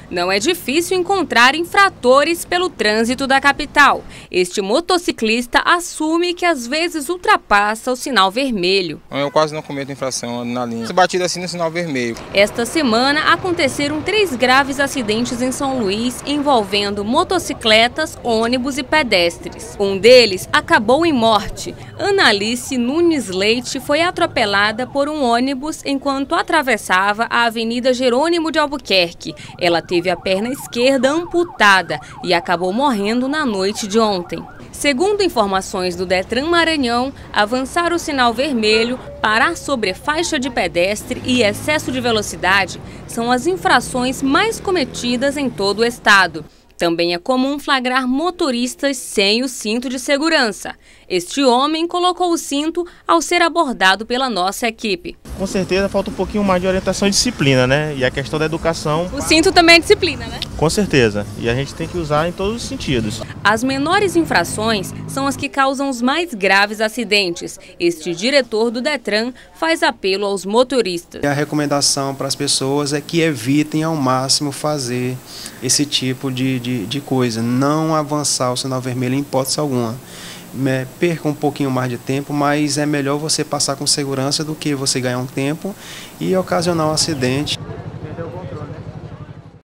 Não é difícil encontrar infratores pelo trânsito da capital. Este motociclista assume que às vezes ultrapassa o sinal vermelho. Eu quase não cometo infração na linha. Se batido assim no sinal vermelho. Esta semana aconteceram 3 graves acidentes em São Luís envolvendo motocicletas, ônibus e pedestres. Um deles acabou em morte. Ana Alice Nunes Leite foi atropelada por um ônibus enquanto atravessava a Avenida Jerônimo de Albuquerque. Ela teve a perna esquerda amputada e acabou morrendo na noite de ontem. Segundo informações do Detran Maranhão, avançar o sinal vermelho, parar sobre faixa de pedestre e excesso de velocidade são as infrações mais cometidas em todo o estado. Também é comum flagrar motoristas sem o cinto de segurança. Este homem colocou o cinto ao ser abordado pela nossa equipe. Com certeza falta um pouquinho mais de orientação e disciplina, né? E a questão da educação... O cinto também é disciplina, né? Com certeza. E a gente tem que usar em todos os sentidos. As menores infrações são as que causam os mais graves acidentes. Este diretor do Detran faz apelo aos motoristas. A recomendação para as pessoas é que evitem ao máximo fazer esse tipo de coisa. Não avançar o sinal vermelho em hipótese alguma. Perca um pouquinho mais de tempo, mas é melhor você passar com segurança do que você ganhar um tempo e ocasionar um acidente.